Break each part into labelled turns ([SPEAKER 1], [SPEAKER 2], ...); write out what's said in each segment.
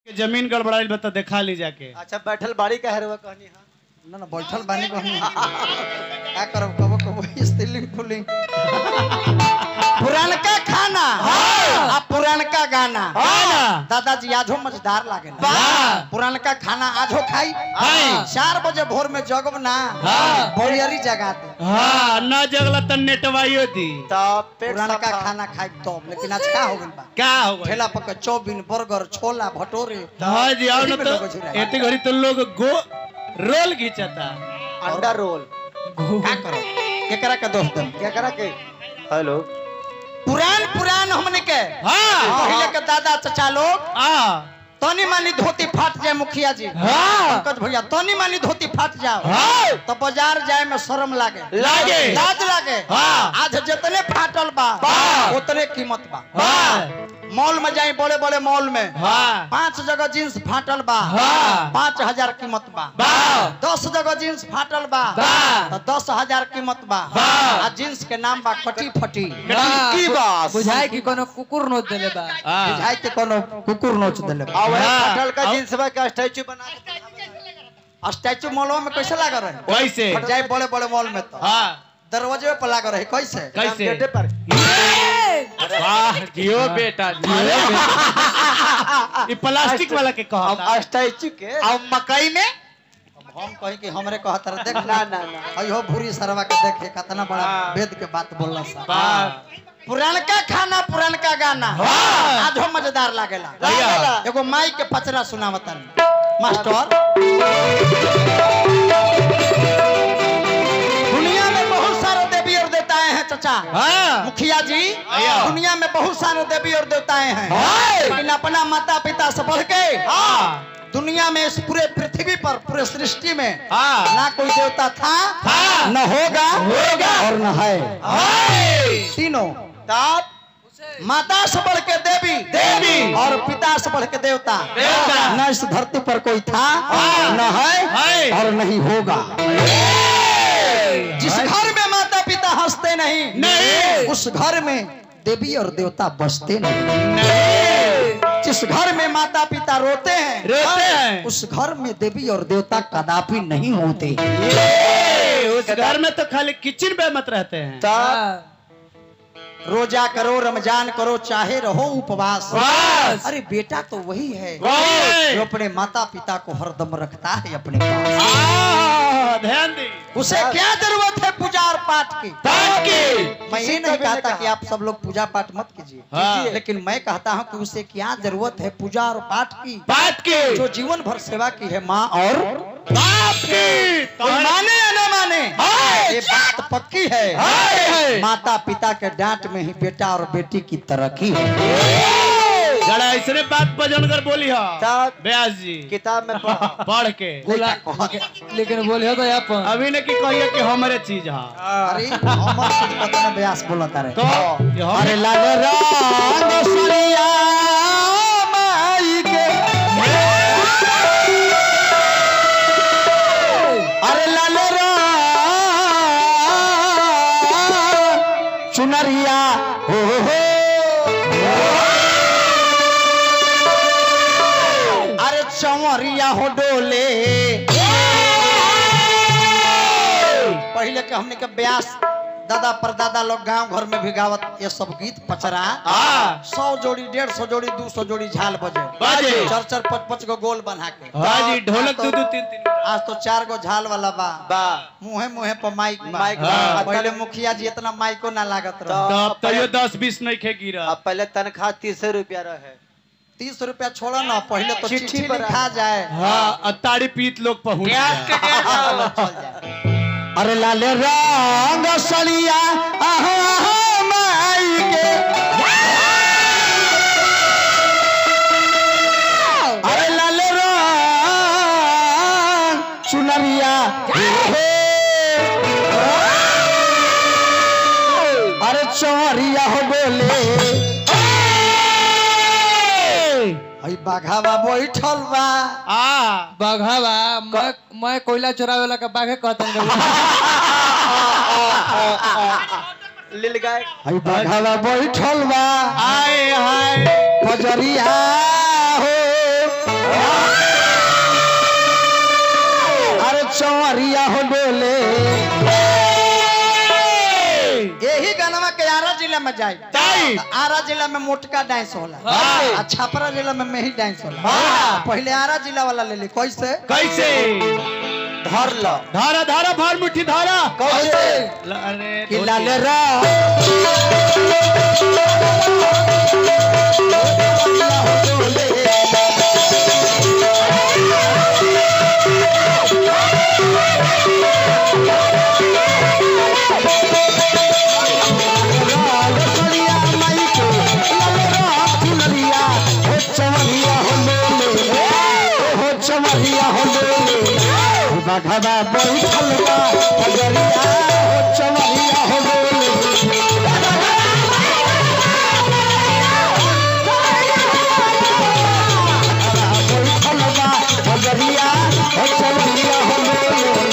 [SPEAKER 1] जमीन गड़बड़ाइल बता देखा ली जाके।
[SPEAKER 2] अच्छा बैठल बाड़ी का है कहनी हां
[SPEAKER 3] ना ना बैठल बानी कहनी क्या करब कबो कबो स्टिलिंग फुलिंग पुरानका खाना आ पुरानका गाना दादाजी आजो मजेदार लागेला। पुरानका खाना आजो खाई 4 बजे भोर में जगब ना बोरियरी जगा दे।
[SPEAKER 1] हां ना जगला त नेटवाइयो दी
[SPEAKER 2] तब
[SPEAKER 3] पुरानका खाना खाई तो लेकिन आज का हो गइल बा
[SPEAKER 1] क्या हो गइल
[SPEAKER 3] ठेला पर चौबिन बर्गर छोला भटोरे।
[SPEAKER 1] हां जी आओ न तो एते घड़ी तो लोग गो रोल घिचता
[SPEAKER 2] अंडा रोल
[SPEAKER 3] का करो केकरा का दोस्त दम
[SPEAKER 2] क्या करा के हेलो
[SPEAKER 3] पुरान हमने के
[SPEAKER 1] हां
[SPEAKER 3] पहले के दादा चचा लोग
[SPEAKER 1] हां
[SPEAKER 3] तनी मानी धोती फाट जाए मुखिया जी पंकज भैया तनी मानी धोती फाट जाओ तो बाजार जाए में शर्म लागे लाज लागे। आज जितने फाटल बा उतने कीमत बा। मॉल में जाए बड़े बड़े मॉल में 5 जगह जींस फाटल बा 5000 कीमत बा 10 जगह जींस फाटल बा तो 10,000 कीमत बा। आ जींस के नाम बा कटी फटी की बात
[SPEAKER 4] बुझाए कि कोनो कुकुर नोच देले बा
[SPEAKER 3] बुझाए के कोनो कुकुर नोच देले बा।
[SPEAKER 2] और फाटल का जींस बा का स्टैचू बना के
[SPEAKER 3] स्टैचू मॉल में कैसे लाग रहे
[SPEAKER 1] कैसे
[SPEAKER 3] फट जाए बड़े बड़े मॉल में तो दरवाजे पे लाग रहे कैसे
[SPEAKER 1] कैसे
[SPEAKER 2] गेटे पर
[SPEAKER 1] वाह जियो बेटा जियो ये प्लास्टिक वाला के कहता
[SPEAKER 2] अब स्टैचू के
[SPEAKER 3] अब मकई में हम कहीं कि हमरे कहत रहे देख
[SPEAKER 2] ना ना ना
[SPEAKER 3] अयो भूरी सरवा के देखे कितना बड़ा वेद के बात बोलला सा। पुरानका खाना पुरानका गाना आजो मजेदार लागेला। एगो माई के पचरा सुनावतन मास्टर। दुनिया में बहुत सारे देवी और देवताएं हैं चचा मुखिया जी दुनिया में बहुत सारे देवी और देवताएं हैं लेकिन अपना माता पिता से बढ़ के दुनिया में इस पूरे पृथ्वी पर पूरे सृष्टि में ना कोई देवता था न होगा और न है। तीनों माता से बढ़ के देवी और पिता से बढ़ के देवता न इस धरती पर कोई था न है और नहीं होगा। जिस घर में माता पिता हंसते नहीं उस घर में देवी और देवता बसते नहीं। जिस घर में माता पिता रोते हैं उस घर में देवी और देवता कदापि नहीं होते।
[SPEAKER 1] उस घर में तो खाली किचन पे मत रहते हैं।
[SPEAKER 3] रोजा करो रमजान करो चाहे रहो उपवास। अरे बेटा तो वही है जो अपने माता पिता को हरदम रखता है अपने पास।
[SPEAKER 1] ध्यान दी
[SPEAKER 3] उसे क्या जरूरत है पूजा और पाठ की। मैं ये नहीं कहता कि आप सब लोग पूजा पाठ मत कीजिए लेकिन मैं कहता हूँ कि उसे क्या जरूरत है पूजा और पाठ की जो जीवन भर सेवा की है माँ और बाप की। माने या न माने ये बात पक्की है। माता पिता के डांट में ही बेटा और बेटी की तरक्की है।
[SPEAKER 1] जरा ऐसे बात बजन कर बोली ब्यास जी
[SPEAKER 2] किताब में
[SPEAKER 1] पढ़ के
[SPEAKER 4] लेकिन बोलियो तो आप
[SPEAKER 1] अभी ने की कहिए कि हमारे चीज है।
[SPEAKER 3] अरे हमर चीज पता नहीं ब्यास बोलता रहे
[SPEAKER 1] तो
[SPEAKER 3] अरे लाल रंग सरिया माई के अरे लाल रंग चुनरिया हो अरे चौरिया हो डोले। पहले के हमने के ब्यास दादा परदादा लोग गांव घर में भी गावत ये सब गीत पचरा 100 जोड़ी 150 जोड़ी 200 जोड़ी झाल बजे 4 5 गो गोल बना के
[SPEAKER 1] ढोलक 2-3
[SPEAKER 3] आज तो 4 गो झाल वाला बा मुहे पर माइक पहले मुखिया जी इतना माइको ना लागत रहा
[SPEAKER 1] तब तो ये 10-20 नहीं खे गिरा।
[SPEAKER 2] अब पहले तनख्वाह 30 रुपया रहे
[SPEAKER 3] 30 रुपया छोड़ा ना पहले तो चिट्ठी पर लिखा जाए
[SPEAKER 1] ताड़ी पीत लोग पहुंच जाए।
[SPEAKER 3] अरे लाल रंग सलिया माई के अरे लाल रंग चुनरिया अरे चौरिया हो बोले बाघावा बैठल बा
[SPEAKER 4] बाघावा मैं कोयला चोरावे वाला का बाघे कहता हूं।
[SPEAKER 2] लील गाय
[SPEAKER 3] हई बाघावा बैठल बा
[SPEAKER 1] आए हाय
[SPEAKER 3] खजरिया हो चवरिया हो डोले। यही गाना के आरा जिला में जाए, आरा जिला में मोटका डांस होला, छपरा जिला में मेही डांस होला। पहले आरा जिला वाला ले ली। कैसे
[SPEAKER 1] कैसे
[SPEAKER 2] धर लो
[SPEAKER 1] धारा धारा भार मुट्ठी धारा
[SPEAKER 2] कैसे
[SPEAKER 1] अरे
[SPEAKER 3] कि लाल रा बाघा बैठल बा पगरिया हो चवरिया हो डोले। बैठल बा पगरिया हो चवरिया हो डोले।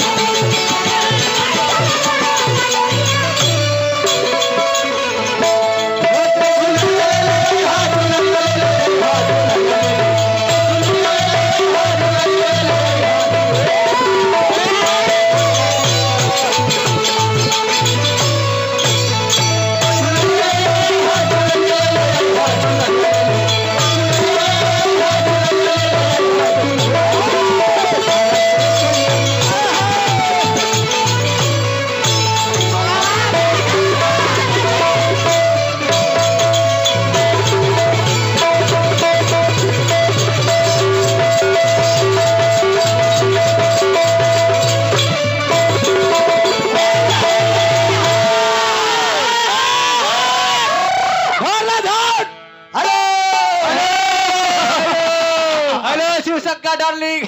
[SPEAKER 3] डार्लिंग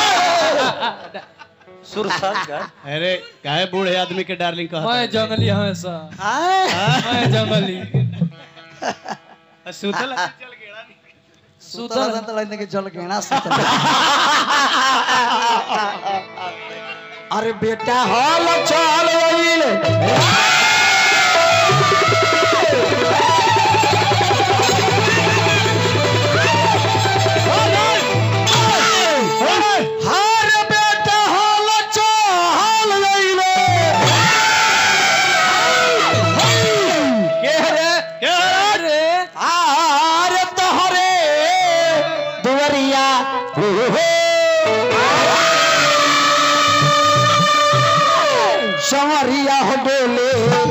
[SPEAKER 1] अरे काहे बूढ़े आदमी के डार्लिंग कहता
[SPEAKER 4] मैं जंगली हमेशा, मैं जंगली
[SPEAKER 1] सुतल
[SPEAKER 3] सुतल त लाइन के जल घेना सुतल। अरे बेटा हल चल गइल चवरिया हो डोले।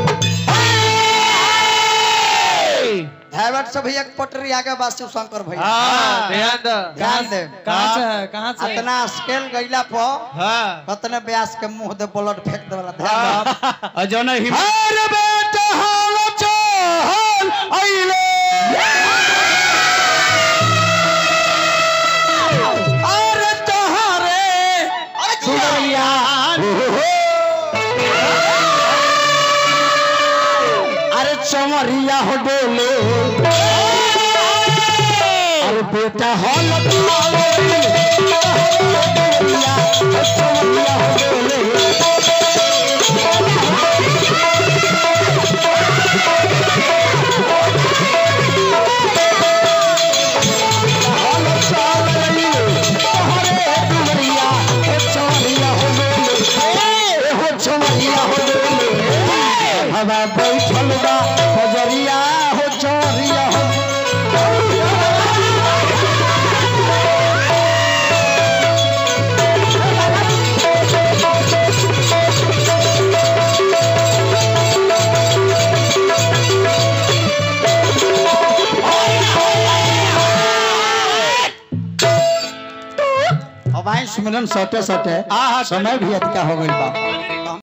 [SPEAKER 3] धावट से भैया पटरी आगे बात से शंकर भैया
[SPEAKER 4] ध्यान दो।
[SPEAKER 3] ध्यान दे।
[SPEAKER 4] कहाँ से है, कहाँ से?
[SPEAKER 3] इतना स्केल गइला पर कतने ब्यास के मुंह दे ब्लड फेंक दे वाला ध्यान।
[SPEAKER 1] अजन हिम
[SPEAKER 3] अरे बेटा हाल चल आइले। अरे तोहरे दुनिया चवरिया हो डोले। अरे बेटा हल चवरिया हो डोले। बैठल बा पजरिया हो चवरिया हो। अब आए सुमिरन सटे सटे समय भी अधिका हो गई बा।